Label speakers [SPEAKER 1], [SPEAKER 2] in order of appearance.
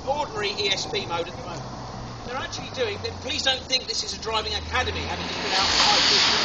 [SPEAKER 1] ordinary ESP mode at the moment. They're actually doing, please don't think this is a driving academy, having just been out 5 years.